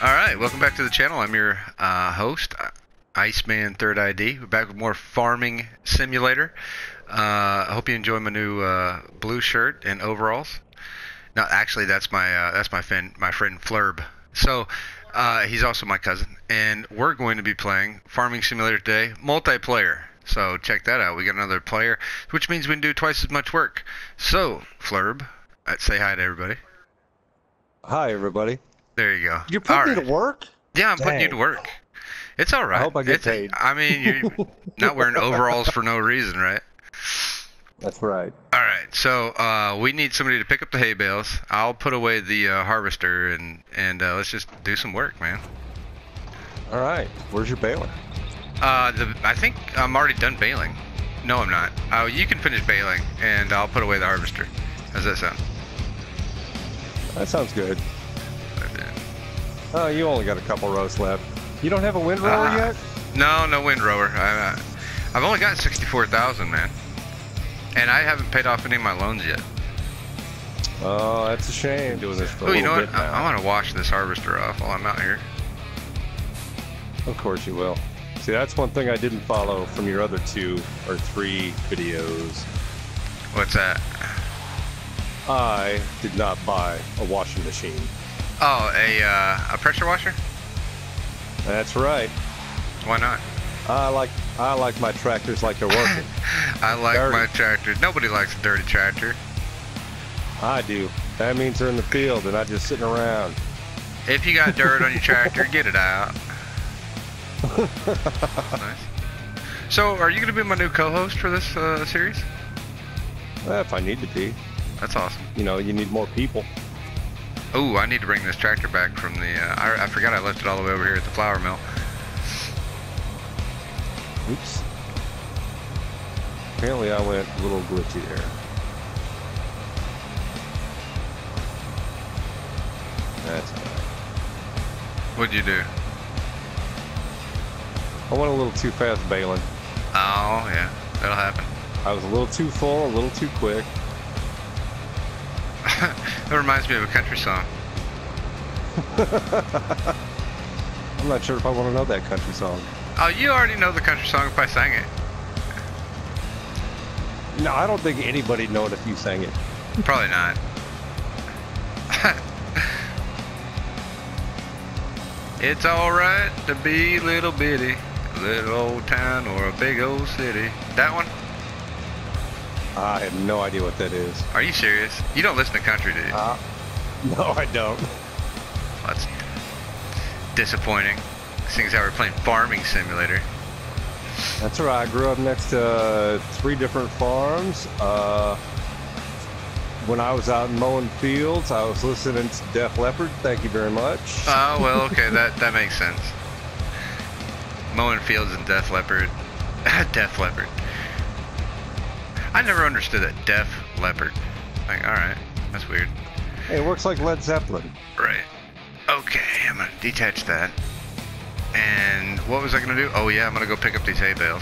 Alright, welcome back to the channel. I'm your host, Iceman Third ID. We're back with more farming simulator. I hope you enjoy my new blue shirt and overalls. No, actually, that's my friend Flrrb. So he's also my cousin, and we're going to be playing Farming Simulator today, multiplayer. So check that out. We got another player, which means we can do twice as much work. So Flrrb, say hi to everybody. Hi, everybody. There you go. You're putting me to work? Yeah, I'm putting you to work. It's all right. I hope I get paid. I mean, you're not wearing overalls for no reason, right? That's right. All right. So we need somebody to pick up the hay bales. I'll put away the harvester, and let's just do some work, man. All right. Where's your baler? I think I'm already done baling. No, I'm not. You can finish baling, and I'll put away the harvester. How's that sound? That sounds good. Oh, you only got a couple rows left. You don't have a windrower yet? No, no windrower. I've only got 64,000, man, and I haven't paid off any of my loans yet. Oh, that's a shame. Doing this for a little bit now. I want to wash this harvester off while I'm out here. Of course you will. See, that's one thing I didn't follow from your other 2 or 3 videos. What's that? I did not buy a washing machine. Oh, a pressure washer? That's right. Why not? I like my tractors like they're working. I like my tractors. Nobody likes a dirty tractor. I do. That means they're in the field and not just sitting around. If you got dirt on your tractor, get it out. Nice. So, are you going to be my new co-host for this series? Well, if I need to be. That's awesome. You know, you need more people. Oh, I need to bring this tractor back from the... I forgot I left it all the way over here at the flour mill. Oops. Apparently I went a little glitchy there. That's all right. What'd you do? I went a little too fast baling. Oh, yeah. That'll happen. I was a little too full, a little too quick. That reminds me of a country song. I'm not sure if I want to know that country song. Oh, you already know the country song if I sang it. No, I don't think anybody'd know it if you sang it. Probably not. It's alright to be little bitty, a little old town or a big old city. That one? I have no idea what that is. Are you serious? You don't listen to country, do you? No, I don't. Well, that's disappointing. Seeing as how we're playing Farming Simulator. That's right. I grew up next to 3 different farms. When I was out mowing fields, I was listening to Def Leppard. Thank you very much. Oh, well, okay. that makes sense. Mowing fields and Def Leppard. Def Leppard. I never understood that. Def Leppard. Like, alright. That's weird. Hey, it works like Led Zeppelin. Right. Okay, I'm gonna detach that. And what was I gonna do? Oh yeah, I'm gonna go pick up these hay bales.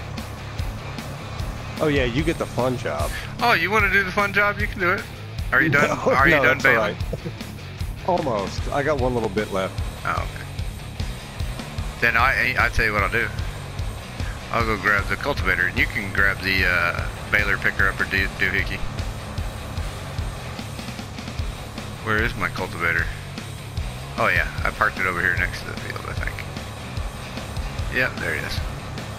Oh yeah, you get the fun job. Oh, you want to do the fun job? You can do it. Are you done? No, Are you done that's baling? all right. Almost. I got one little bit left. Oh, okay. Then I tell you what I'll do. I'll go grab the cultivator, and you can grab the baler picker up or doohickey. Where is my cultivator? Oh yeah, I parked it over here next to the field, I think. Yep, there it is.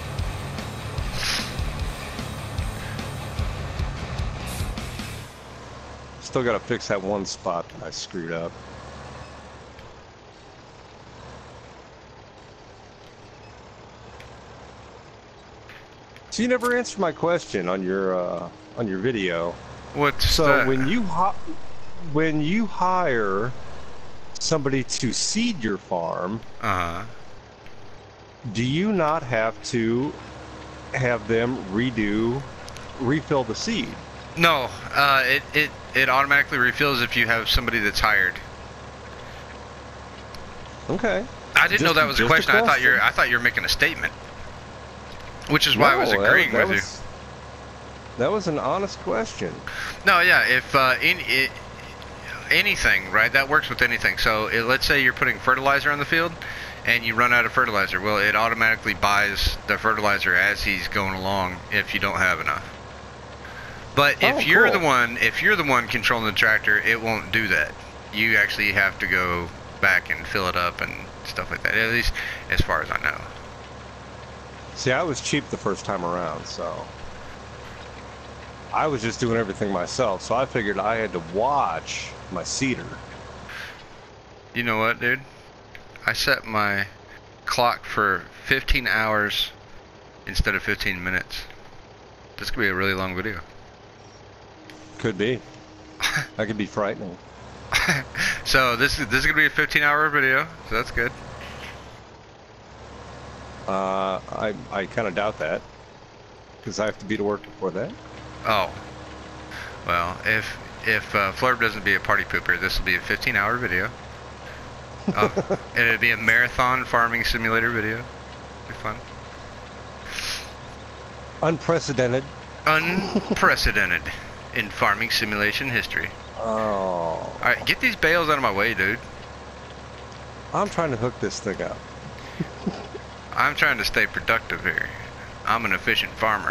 Still got to fix that one spot that I screwed up. So you never answered my question on your video. What's so that? when you hire somebody to seed your farm, do you not have to have them refill the seed? No, it automatically refills if you have somebody that's hired. Okay. I didn't know that was a question. I thought you were making a statement, which is why I was agreeing with you. That was an honest question. No, yeah. If anything, right? That works with anything. So let's say you're putting fertilizer on the field, and you run out of fertilizer. Well, it automatically buys the fertilizer as he's going along if you don't have enough. But if you're the one controlling the tractor, it won't do that. You actually have to go back and fill it up and stuff like that. At least as far as I know. See, I was cheap the first time around, so I was just doing everything myself. So I figured I had to watch my seeder. You know what, dude? I set my clock for 15 hours instead of 15 minutes. This could be a really long video. Could be. That could be frightening. So this is gonna be a 15-hour video, so that's good. I kind of doubt that, because I have to be to work before that. Oh, well, if Flrrb doesn't be a party pooper, this will be a 15-hour video. It'll be a marathon farming simulator video. It'll be fun. Unprecedented. Unprecedented in farming simulation history. Oh. Alright, get these bales out of my way, dude. I'm trying to hook this thing up. I'm trying to stay productive here. I'm an efficient farmer.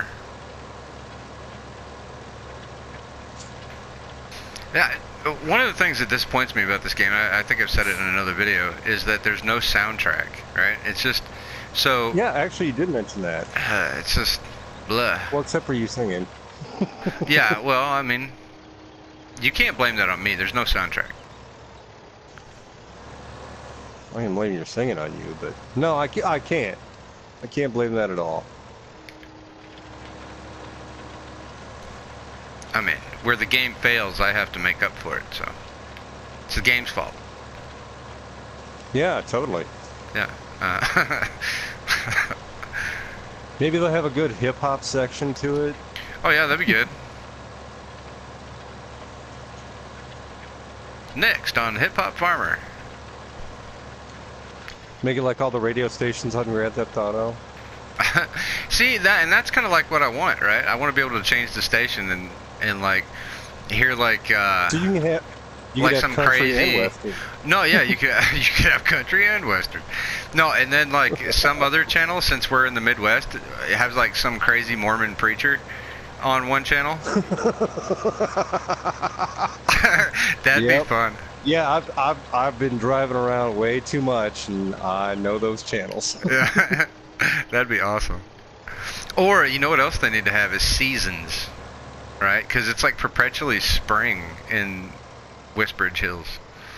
Yeah, one of the things that disappoints me about this game, I think I've said it in another video, is that there's no soundtrack, right? It's just so... Yeah, actually you did mention that. It's just... blah. Well, except for you singing. Yeah, well, I mean, you can't blame that on me. There's no soundtrack. I can blame your singing on you, but no, I can't. I can't blame that at all. I mean, where the game fails, I have to make up for it, so it's the game's fault. Yeah, totally. Yeah. Maybe they'll have a good hip-hop section to it. Oh yeah, that'd be good. Next on Hip Hop Farmer. Make it like all the radio stations on Grand Theft Auto. See that, and that's kind of like what I want, right? I want to be able to change the station and like hear like so you can have like some crazy. And Western. No, yeah, you could have country and Western. No, and then like some other channel, since we're in the Midwest, it has like some crazy Mormon preacher on one channel. That'd be fun. Yeah, I've been driving around way too much, and I know those channels. Yeah, that'd be awesome. Or you know what else they need to have is seasons, right? Because it's like perpetually spring in Westbridge Hills.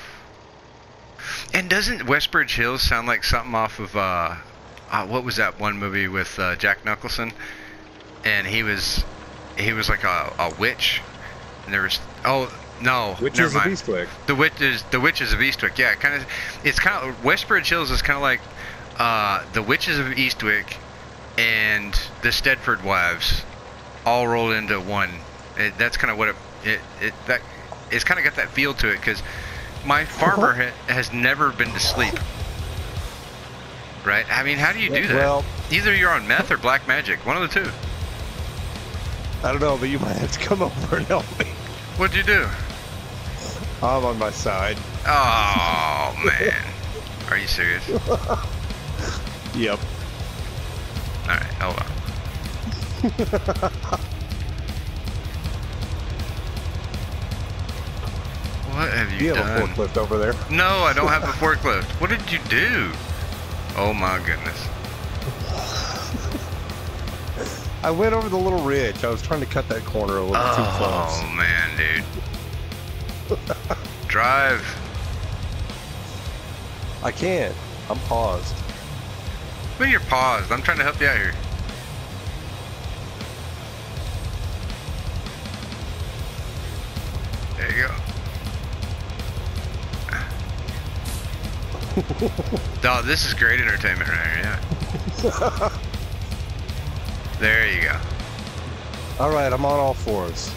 And doesn't Westbridge Hills sound like something off of what was that one movie with Jack Nicholson? And he was like a witch, and there was no, Witches never mind. of Eastwick. The Witches of Eastwick. Yeah, it's kind of Westbridge Hills is kind of like the Witches of Eastwick and the Stedford Wives all rolled into one. That's kind of what it's kind of got that feel to it, because my farmer has never been to sleep. Right? I mean, how do you do that? Well, either you're on meth or black magic, one of the two. I don't know, but you might have to come over and help me. What'd you do? I'm on my side. Oh man, are you serious? Yep. All right, hold on. What have you You done? have a forklift over there. No, I don't have a forklift. What did you do? Oh my goodness. I went over the little ridge. I was trying to cut that corner a little too close. Oh man, dude. Drive. I can't. I'm paused. When you're paused, I'm trying to help you out here. There you go. Oh, this is great entertainment right here, yeah. There you go. All right, I'm on all fours.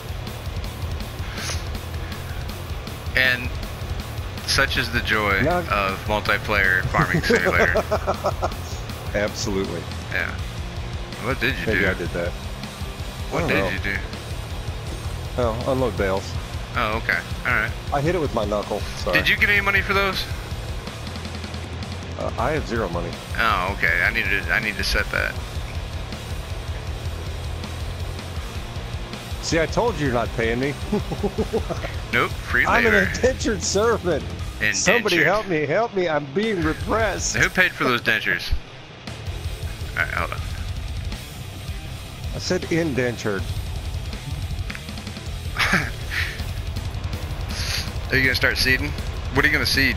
And such is the joy No. of multiplayer farming simulator. Absolutely. Yeah. What did you Maybe do? I did that. What I did don't you do? Oh, unload bales. Oh, okay. All right. I hit it with my knuckle. Sorry. Did you get any money for those? I have 0 money. Oh, okay. I need to set that. See, I told you you're not paying me. Nope. Free I'm later. an indentured servant. Indentured. Somebody help me! Help me! I'm being repressed. Who paid for those dentures? All right, hold on. I said indentured. Are you gonna start seeding? What are you gonna seed?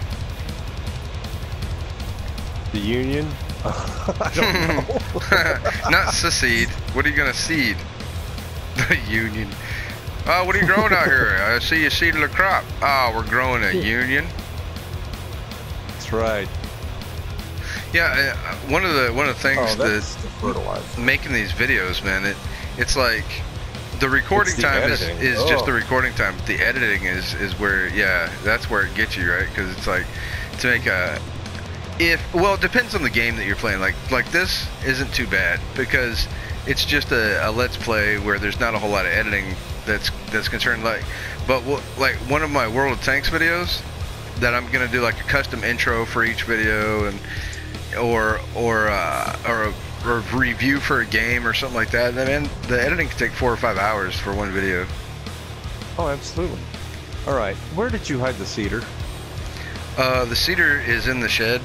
The Union? I don't know. Not secede. What are you gonna seed? The Union. Oh, what are you growing out here? I see you seeding a crop. Oh, we're growing a Union. That's right. Yeah, one of the things that's the that fertilizer. making these videos, man, it's like the recording It's the time is editing. just the recording time. The editing is where, yeah, that's where it gets you, right? Because it's like to make a well, it depends on the game that you're playing. Like this isn't too bad because it's just a let's play where there's not a whole lot of editing that's concerned. But like one of my World of Tanks videos that I'm gonna do like a custom intro for each video and or a review for a game or something like that. Then the editing can take 4 or 5 hours for one video. Oh, absolutely. All right, where did you hide the cedar? The cedar is in the shed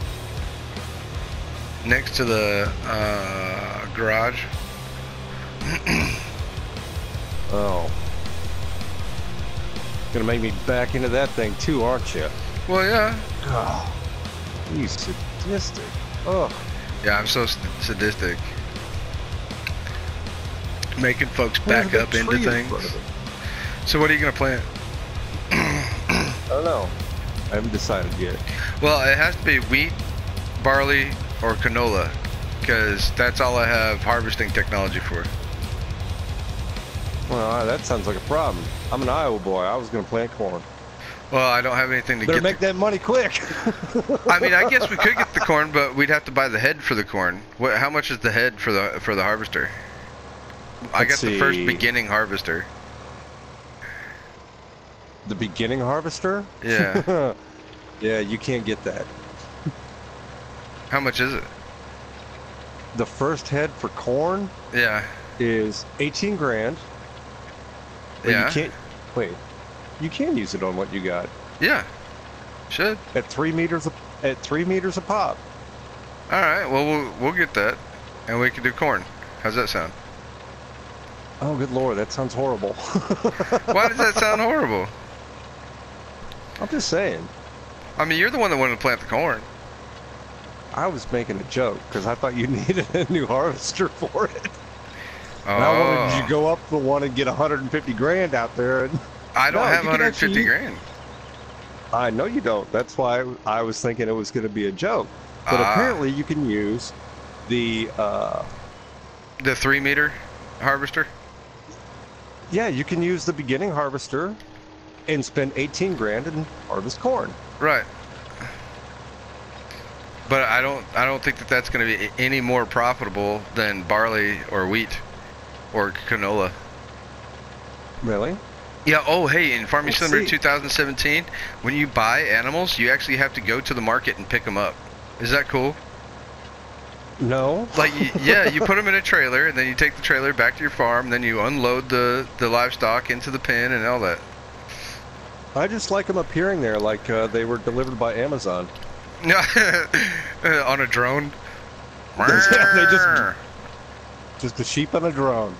next to the garage. Oh. Gonna make me back into that thing too, aren't you? Well, yeah. Oh, you sadistic. Oh. Yeah, I'm so sadistic. Making folks back There's a up big into tree in things. front of it. So what are you gonna plant? I don't know. I haven't decided yet. Well, it has to be wheat, barley, or canola, because that's all I have harvesting technology for. Well, that sounds like a problem. I'm an Iowa boy. I was gonna plant corn. Well, I don't have anything to Better get. make that money quick. I mean, I guess we could get the corn, but we'd have to buy the head for the corn. How much is the head for the harvester? I got the first beginning harvester. The beginning harvester? Yeah. Yeah, you can't get that. How much is it? The first head for corn Yeah. is 18 grand. But Yeah. You can't. Wait. You can use it on what you got. Yeah. Should. At 3 meters. At 3 meters a pop. All right. Well, we'll get that, and we can do corn. How's that sound? Oh, good lord, that sounds horrible. Why does that sound horrible? I'm just saying. I mean, you're the one that wanted to plant the corn. I was making a joke because I thought you needed a new harvester for it. Oh. And I wanted you to go up the one and get 150 grand out there. And I don't No, have you can 150 actually- grand. I know you don't. That's why I was thinking it was going to be a joke. But apparently you can use the, The 3 meter harvester. yeah, you can use the beginning harvester and spend 18 grand and harvest corn. Right. But I don't think that that's going to be any more profitable than barley or wheat or canola. Really? Yeah. Oh, hey, in Farming Let's Simulator see. 2017, when you buy animals, you actually have to go to the market and pick them up. Is that cool? No. Like, yeah, you put them in a trailer, and then you take the trailer back to your farm, then you unload the livestock into the pen and all that. I just like them appearing there like they were delivered by Amazon. On a drone. They just a sheep on a drone.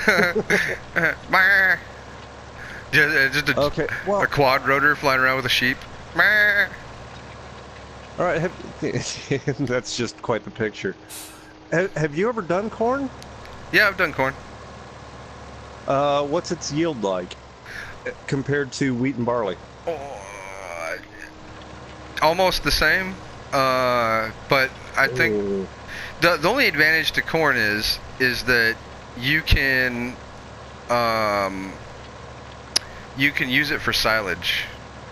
Just Okay, well, a quad rotor flying around with a sheep. all right. That's just quite the picture. Have you ever done corn? Yeah, I've done corn. What's its yield like compared to wheat and barley? Almost the same, but I think Ooh. the only advantage to corn is that you can use it for silage.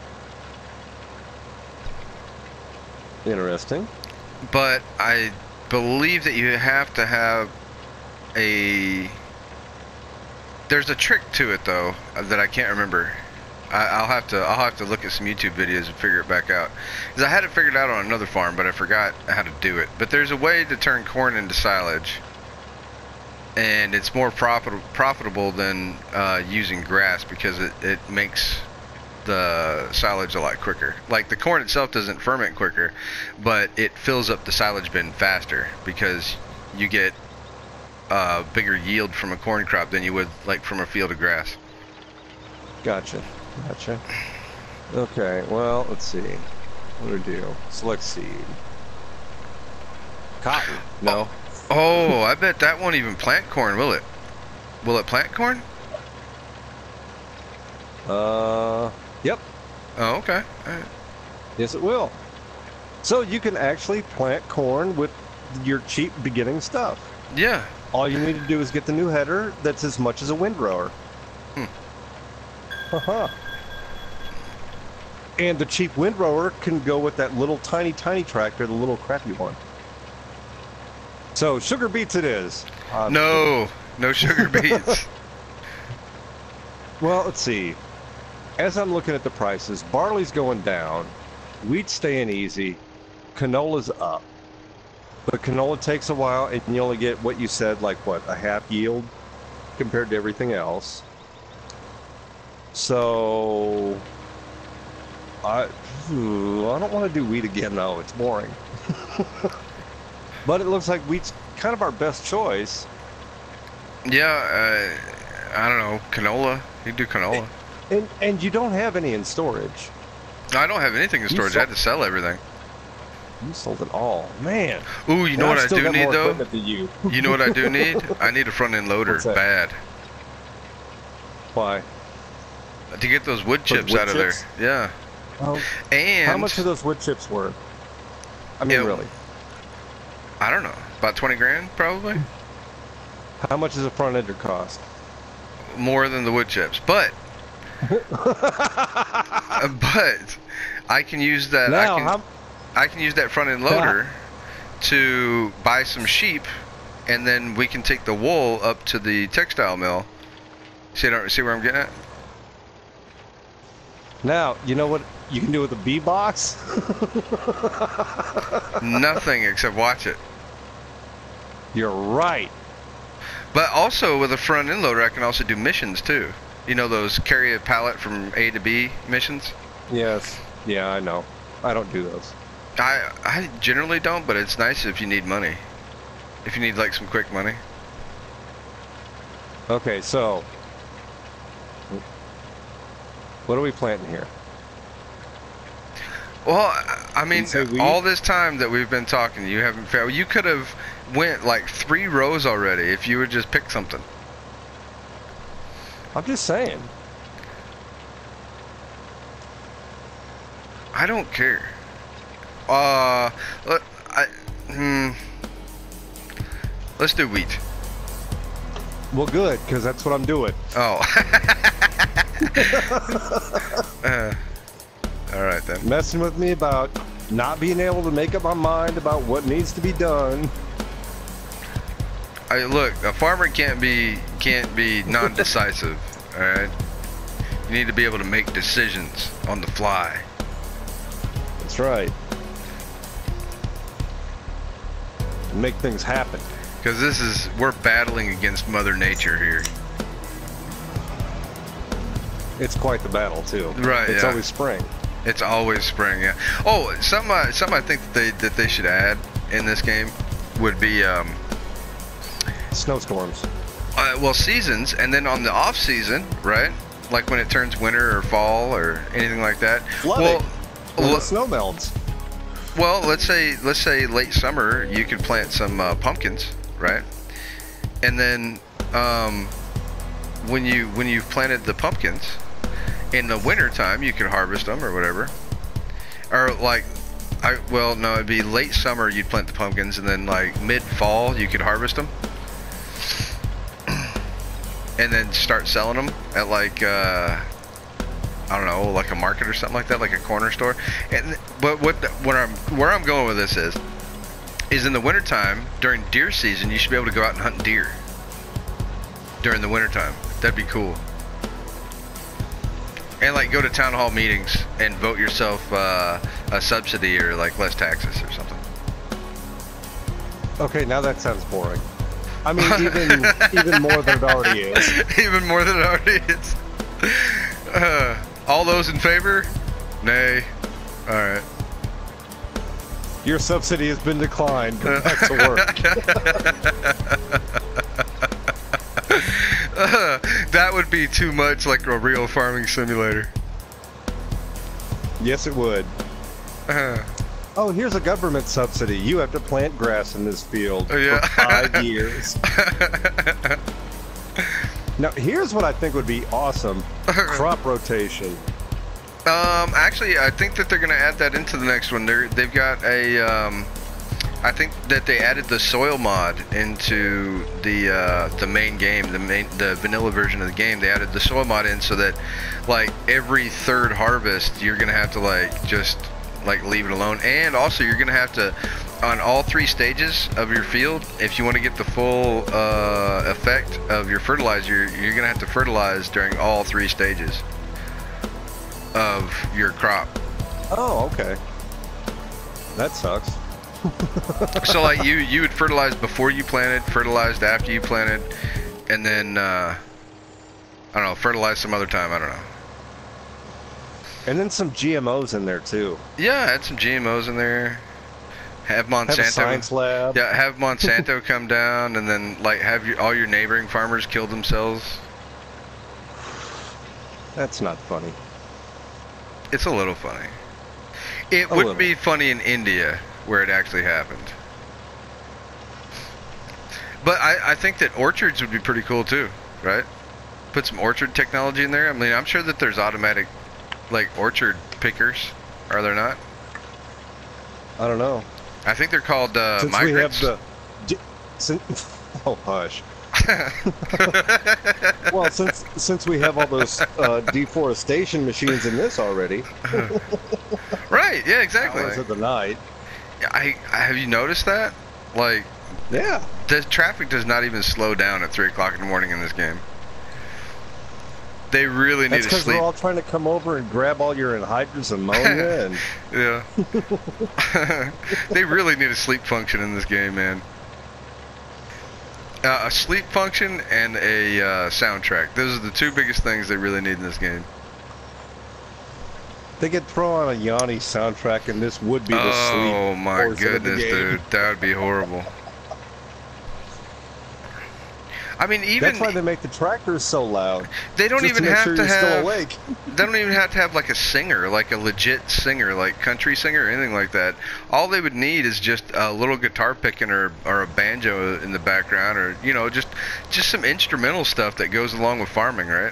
Interesting. But I believe that you have to have There's a trick to it though that I can't remember. I'll have to look at some YouTube videos and figure it back out. Because I had it figured out on another farm, but I forgot how to do it. But there's a way to turn corn into silage, and it's more profitable than using grass because it makes the silage a lot quicker. Like the corn itself doesn't ferment quicker, but it fills up the silage bin faster because you get bigger yield from a corn crop than you would like from a field of grass. Gotcha. Gotcha. Okay, well, let's see. What do we do? Select seed. Cotton. No. Oh, I bet that won't even plant corn, will it? Will it plant corn? Yep. Oh, okay. All right. Yes, it will. So you can actually plant corn with your cheap beginning stuff. Yeah. All you need to do is get the new header that's as much as a windrower. And the cheap windrower can go with that little tiny tractor, the little crappy one. So sugar beets it is. No sugar beets. Well, let's see. As I'm looking at the prices, barley's going down, wheat's staying easy, canola's up. But canola takes a while, and you only get what you said, like what, a half yield compared to everything else. So I don't want to do wheat again, though. It's boring. But it looks like wheat's kind of our best choice. Yeah, I don't know, canola. You can do canola. And you don't have any in storage. I don't have anything in storage. I had to sell everything. You sold it all, man. Ooh, you know what I do need though? You. You know what I do need? I need a front end loader, bad. Why? To get those wood chips out of there. Yeah. Oh. And how much are those wood chips worth? I mean, really? I don't know. About 20 grand, probably. How much does a front ender cost? More than the wood chips, but I can use that. Now, I can use that front end loader to buy some sheep, and then we can take the wool up to the textile mill. See where I'm getting at? Now, you know what you can do with a bee box? Nothing except watch it. You're right. But also with a front end loader, I can also do missions too. You know those carry a pallet from A to B missions? Yes. Yeah, I know. I don't do those. I generally don't, but it's nice if you need money. If you need like some quick money. Okay, so what are we planting here? Well, I mean, all this time that we've been talking, you haven't found. You could have went like 3 rows already if you would just pick something. I'm just saying. I don't care. Let's do wheat. Well, good, because that's what I'm doing. Oh. All right then. Messing with me about not being able to make up my mind about what needs to be done. Look, a farmer can't be non-decisive. All right. You need to be able to make decisions on the fly. That's right. Make things happen. Because we're battling against Mother Nature here. It's quite the battle too. Right. It's always spring. It's always spring. Yeah. Oh, something I think that they should add in this game would be snowstorms. Well, seasons, and then on the off season, right? Like when it turns winter or fall or anything like that. Flooding. Well, the snow melts. Well, let's say late summer you could plant some pumpkins, right? And then when you've planted the pumpkins in the winter time, you could harvest them or whatever. Or like, no, it'd be late summer you'd plant the pumpkins, and then like mid fall you could harvest them, and then start selling them at like I don't know, like a market or something like that, like a corner store. But where I'm going with this is in the wintertime, during deer season, you should be able to go out and hunt deer during the wintertime. That'd be cool. And like go to town hall meetings and vote yourself a subsidy or like less taxes or something. Okay, now that sounds boring. I mean, even more than it already is. Even more than it already is. All those in favor? Nay. All right. Your subsidy has been declined. Go back to work. That would be too much like a real farming simulator. Yes, it would. Oh, here's a government subsidy. You have to plant grass in this field for 5 years. Now, here's what I think would be awesome. Crop rotation. Actually, I think that they're going to add that into the next one. They've got a, I think that they added the soil mod into the main game, the vanilla version of the game. They added the soil mod in so that, like, every third harvest, you're going to have to, like, just, like, leave it alone. And also, you're going to have to, on all 3 stages of your field, if you want to get the full effect of your fertilizer, you're going to have to fertilize during all 3 stages of your crop. Oh, okay. That sucks. So like you would fertilize before you planted, fertilized after you planted, and then I don't know, fertilize some other time, I don't know. And then some GMOs in there too. Yeah, add some GMOs in there. Have Monsanto. Have a science lab. Yeah, have Monsanto come down, and then like have all your neighboring farmers kill themselves. That's not funny. It's a little funny. It wouldn't be funny in India where it actually happened. But I think that orchards would be pretty cool too, right? Put some orchard technology in there. I mean, I'm sure that there's automatic, like, orchard pickers. Are there not? I don't know. I think they're called Since migrants. We have oh, hush. Well, since we have all those deforestation machines in this already. Right, yeah, exactly. Hours of the night. Have you noticed that? Like, yeah. The traffic does not even slow down at 3 o'clock in the morning in this game. They really need to That's because sleep. we're all trying to come over and grab all your anhydrous ammonia and... Yeah. They really need a sleep function in this game, man. A sleep function and a soundtrack. Those are the 2 biggest things they really need in this game. They could throw on a Yanni soundtrack and this would be the sleep. Oh my goodness, dude. That would be horrible. I mean, even... That's why they make the tractors so loud. They don't even have to have... Still awake. They don't even have to have like a singer, like a legit singer, like country singer or anything like that. All they would need is just a little guitar picking or a banjo in the background, or, you know, just some instrumental stuff that goes along with farming, right?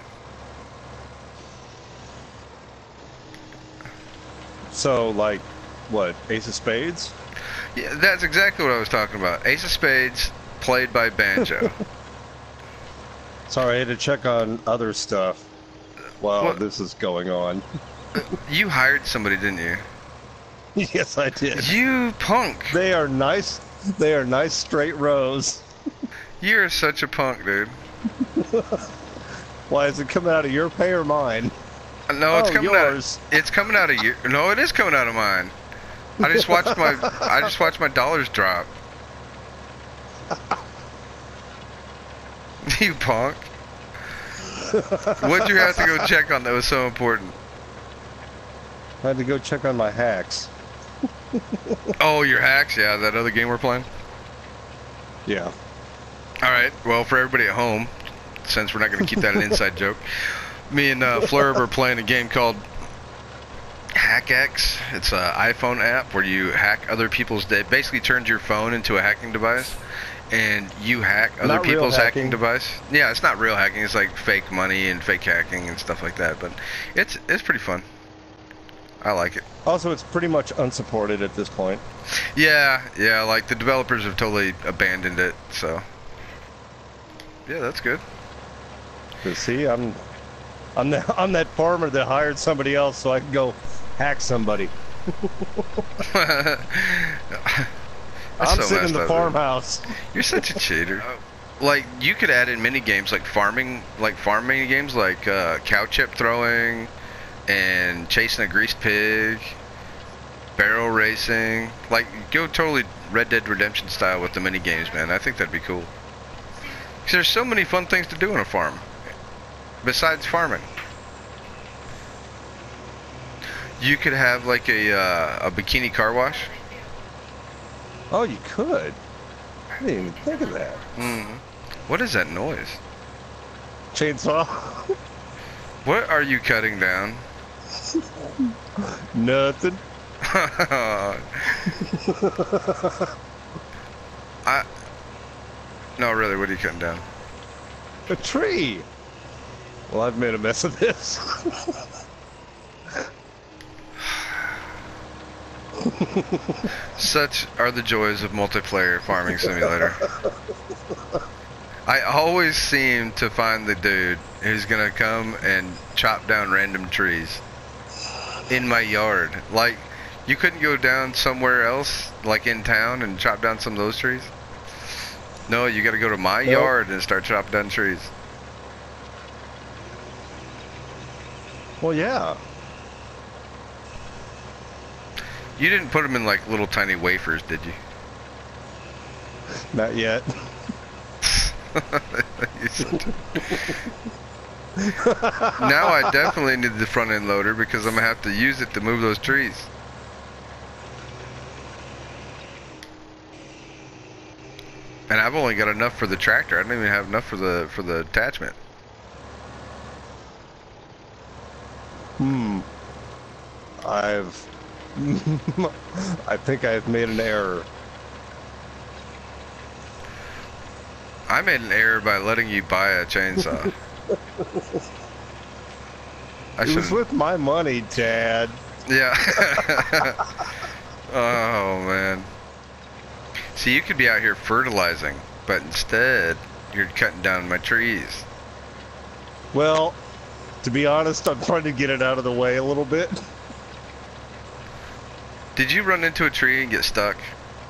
So, like, what, Ace of Spades? Yeah, that's exactly what I was talking about. Ace of Spades played by banjo. Sorry, I had to check on other stuff while this is going on. You hired somebody, didn't you? Yes, I did. You punk. They are nice. They are nice straight rows. You're such a punk, dude. Why, is it coming out of your pay or mine? No, it's coming yours. It's coming out of your. No, it is coming out of mine. I just watched my dollars drop. You punk. What'd you have to go check on that was so important? I had to go check on my hacks. Oh, your hacks? Yeah, that other game we're playing? Yeah. Alright, well, for everybody at home, since we're not going to keep that an inside joke, me and Flrrb are playing a game called HackX. It's an iPhone app where you hack other people's... It basically turns your phone into a hacking device. And you hack other people's hacking device. Yeah, it's not real hacking. It's like fake money and fake hacking and stuff like that. But it's pretty fun. I like it. Also, it's pretty much unsupported at this point. Yeah, like the developers have totally abandoned it. So yeah, that's good. See, I'm that farmer that hired somebody else so I can go hack somebody. I'm sitting in the farmhouse. You're such a cheater. Like you could add in mini games like farm mini games like cow chip throwing and chasing a greased pig, barrel racing. Like go totally Red Dead Redemption style with the mini games, man. I think that'd be cool. Because there's so many fun things to do on a farm besides farming. You could have like a bikini car wash. Oh, you could. I didn't even think of that. What is that noise? Chainsaw. What are you cutting down? Nothing. No, really, what are you cutting down? A tree. Well, I've made a mess of this. Such are the joys of multiplayer farming simulator. I always seem to find the dude who's gonna come and chop down random trees in my yard. Like, you couldn't go down somewhere else, like in town, and chop down some of those trees? No, you gotta go to my yard and start chopping down trees. Well, yeah. You didn't put them in like little tiny wafers, did you? Not yet. Now I definitely need the front end loader because I'm gonna have to use it to move those trees. And I've only got enough for the tractor. I don't even have enough for the attachment. I think I've made an error. I made an error by letting you buy a chainsaw. It was with my money, Dad. Yeah. Oh, man. See, you could be out here fertilizing, but instead, you're cutting down my trees. Well, to be honest, I'm trying to get it out of the way a little bit. Did you run into a tree and get stuck?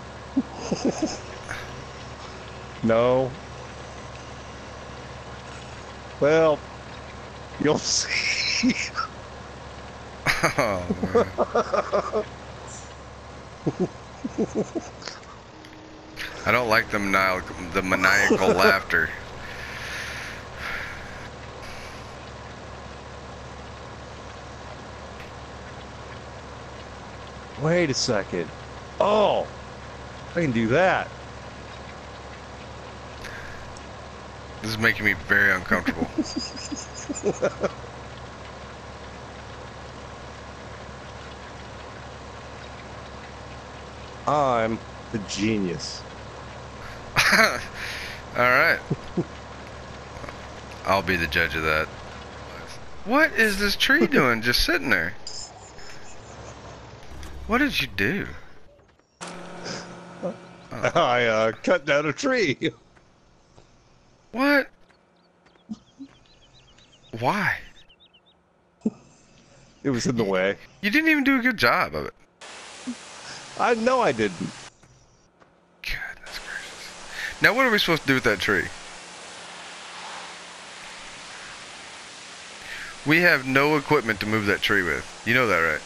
No. Well, you'll see. Oh, man. I don't like the maniacal laughter. Wait a second. Oh, I can do that. This is making me very uncomfortable. I'm the genius. Alright. I'll be the judge of that. What is this tree doing just sitting there? What did you do? Oh. I cut down a tree. What? Why? It was in the way. You didn't even do a good job of it. I know I didn't. Goodness gracious. Now what are we supposed to do with that tree? We have no equipment to move that tree with. You know that, right?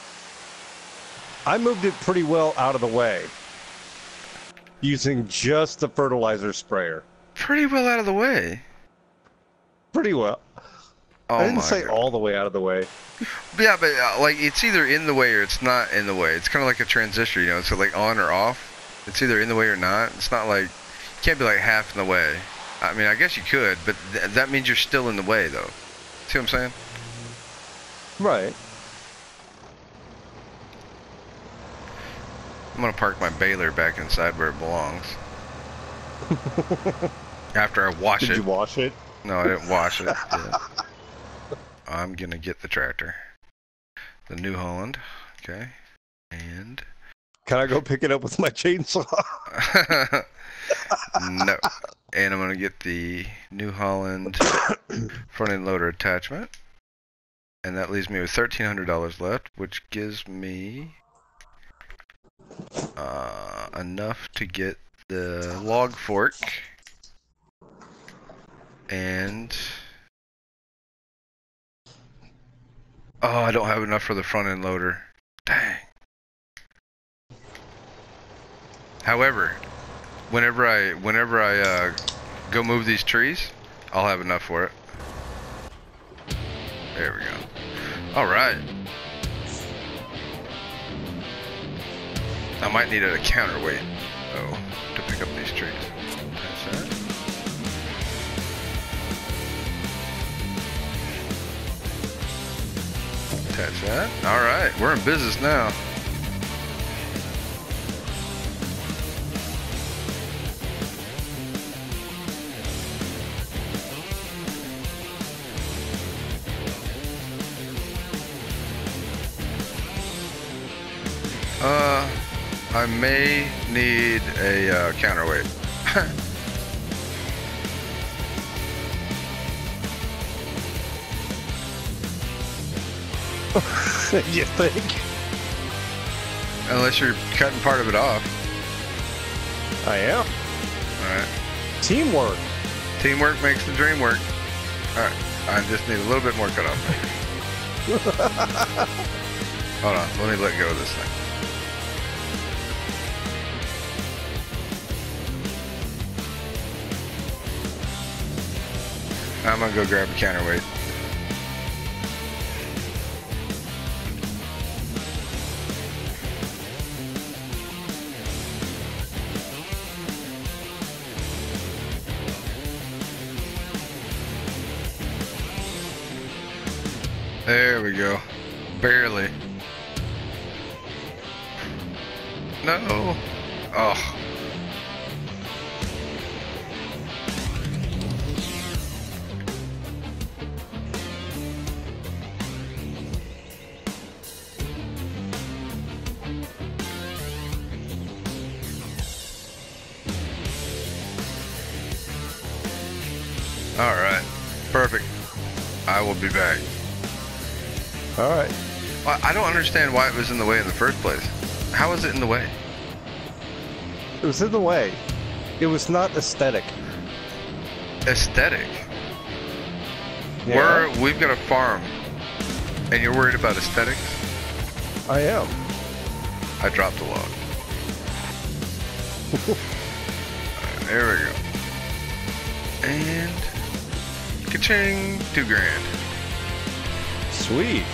I moved it pretty well out of the way. Using just the fertilizer sprayer. Pretty well out of the way. Pretty well. Oh, I didn't my say God. all the way out of the way. Yeah, but like it's either in the way or it's not in the way. It's kind of like a transistor, you know. It's like on or off. It's either in the way or not. It's not like you can't be like half in the way. I mean, I guess you could, but that means you're still in the way, though. See what I'm saying? Right. I'm gonna park my baler back inside where it belongs. After I wash it. Did you wash it? No, I didn't wash it. Yeah. I'm gonna get the tractor, the New Holland. Okay, and Can I go pick it up with my chainsaw? no. And I'm gonna get the New Holland front end loader attachment, and that leaves me with $1,300 left, which gives me enough to get the log fork And oh, I don't have enough for the front end loader. Dang. However, whenever I go move these trees, I'll have enough for it. There we go. All right. I might need a counterweight, though, to pick up these trees. That's that. Attach that. All right, we're in business now. I may need a counterweight. You think? Unless you're cutting part of it off. I am. Alright. Teamwork. Teamwork makes the dream work. Alright. I just need a little bit more cut off. Hold on. Let me let go of this thing. I'm gonna go grab a counterweight. There we go. Barely. No. Oh. All right. Perfect. I will be back. All right. Well, I don't understand why it was in the way in the first place. How was it in the way? It was in the way. It was not aesthetic. Aesthetic? Yeah. We've got a farm, and you're worried about aesthetics? I am. I dropped a log. There we go. And ka-ching, $2,000. Sweet.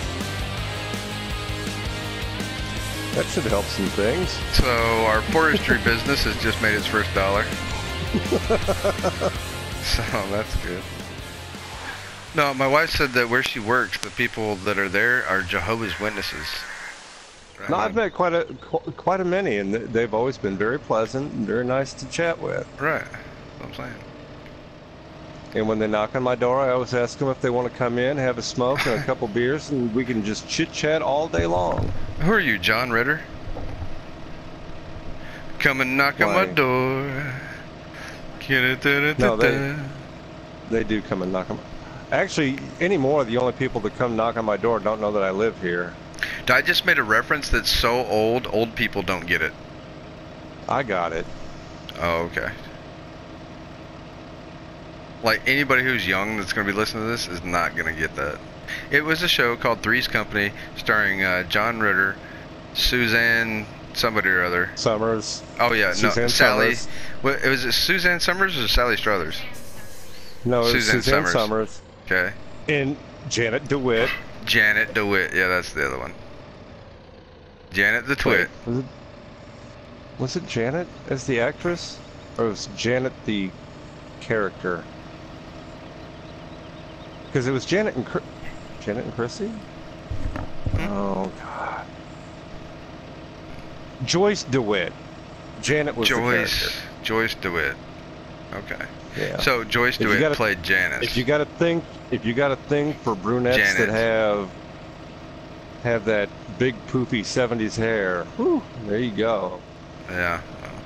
That should help some things. So our forestry business has just made its first dollar. So that's good. No, my wife said that where she works, the people that are there are Jehovah's Witnesses. No, I've met quite a many, and they've always been very pleasant and very nice to chat with. Right. That's what I'm saying. And when they knock on my door, I always ask them if they want to come in, have a smoke and a couple beers, and we can just chit-chat all day long. Who are you, John Ritter? Come and knock on my door. No, they do come and knock on my... Actually, anymore, the only people that come knock on my door don't know that I live here. I just made a reference that's so old people don't get it. I got it. Oh, okay. Like, anybody who's young that's going to be listening to this is not going to get that. It was a show called Three's Company, starring John Ritter, Suzanne somebody or other. Summers. Oh, yeah. Suzanne no, Sally. Summers. What, was it Suzanne Summers or Sally Struthers? No, it was Suzanne Summers. Okay. And Janet DeWitt. Janet DeWitt. Yeah, that's the other one. Janet the Twit. Wait, was it Janet as the actress? Or was Janet the character? Because it was Janet and Chrissy? Oh, God. Joyce DeWitt. Janet was the character. Joyce DeWitt. Okay. Yeah. So Joyce DeWitt played Janice. If you got a thing for brunettes Janet. that have that big poofy 70s hair, whew, there you go. Yeah.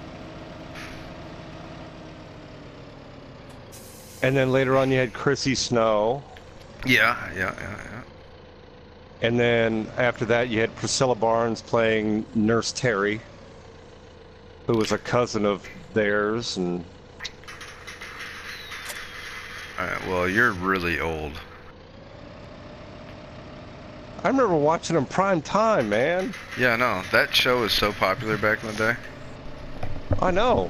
And then later on you had Chrissy Snow. Yeah. And then after that you had Priscilla Barnes playing Nurse Terry, who was a cousin of theirs. And Alright, well, you're really old. I remember watching them prime time, man. Yeah, no, that show was so popular back in the day. I know.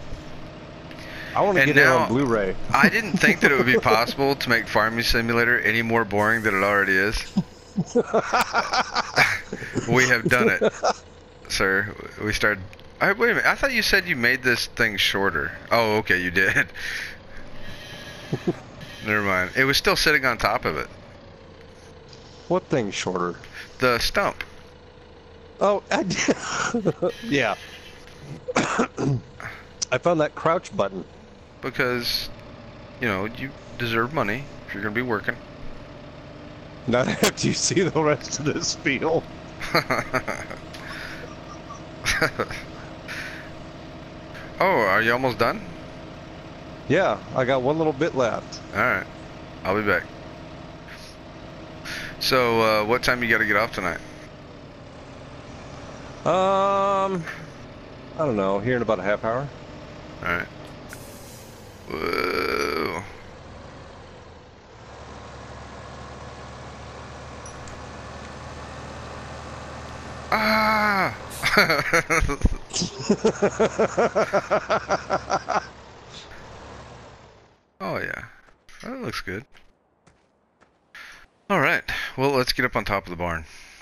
I want to And get it now, on Blu-ray. I didn't think that it would be possible to make Farming Simulator any more boring than it already is. We have done it, sir. We started... wait a minute, I thought you said you made this thing shorter. Oh, okay, you did. Never mind. It was still sitting on top of it. What thing shorter? The stump. Oh, yeah. I found that crouch button. Because, you know, you deserve money if you're going to be working. Not after you see the rest of this field. Oh, are you almost done? Yeah, I got one little bit left. Alright. I'll be back. So, what time you got to get off tonight? I don't know. Here in about a half hour. Alright. Whoa. Ah! Oh yeah, that looks good. Alright, well let's get up on top of the barn.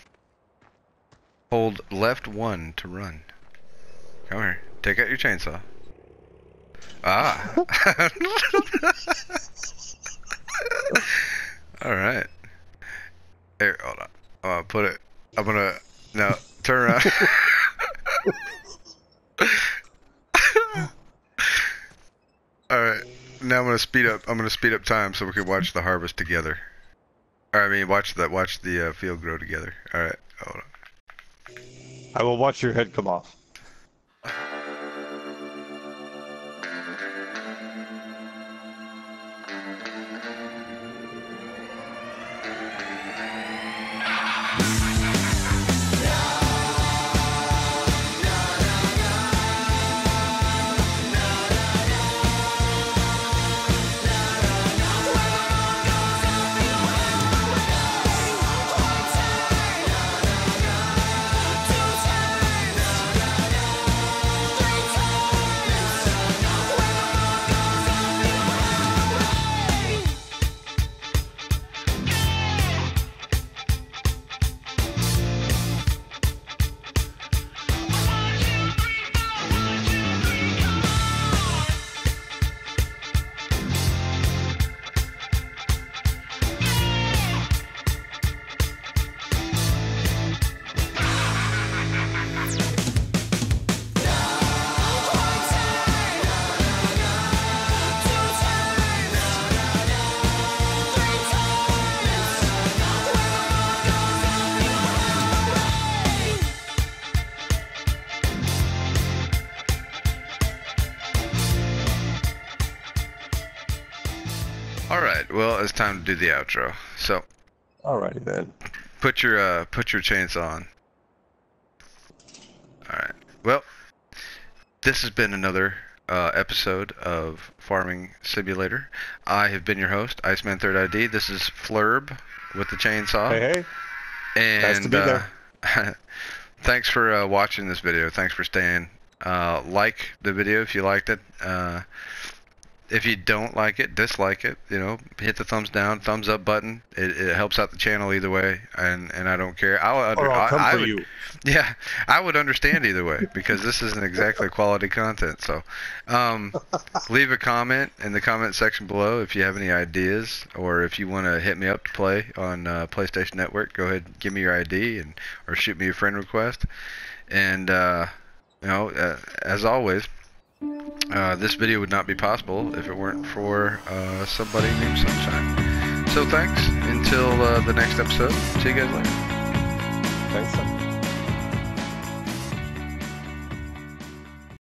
Hold left 1 to run. Come here, take out your chainsaw. Ah! Alright. Here, hold on. Put it, I'm gonna, no, turn around. Alright, now I'm gonna speed up time so we can watch the harvest together. Or I mean watch the field grow together. Alright, hold on. I will watch your head come off. Alright, well it's time to do the outro. So Alrighty then. put your chainsaw on. Alright. Well, this has been another episode of Farming Simulator. I have been your host, Iceman 3rd ID. This is Flrrb with the chainsaw. Hey, hey. And Nice to be there. thanks for watching this video. Thanks for staying. Like the video if you liked it. If you don't like it, dislike it. You know, hit the thumbs down, thumbs up button. It helps out the channel either way, and I don't care. Or I'll come for you. Yeah, I would understand either way because this isn't exactly quality content. So, leave a comment in the comment section below if you have any ideas, or if you want to hit me up to play on PlayStation Network. Go ahead, give me your ID or shoot me a friend request. And you know, as always, this video would not be possible if it weren't for somebody named Sunshine. So thanks until the next episode. See you guys later. Thanks.